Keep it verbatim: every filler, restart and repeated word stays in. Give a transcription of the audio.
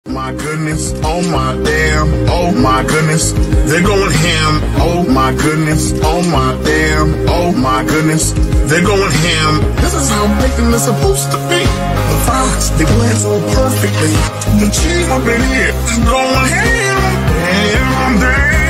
My goodness, oh my damn, oh my goodness, they're going ham, oh my goodness, oh my damn, oh my goodness, they're going ham. This is how bacon is supposed to be. The fries, they blend so perfectly. The cheese up in here is going ham, damn, damn.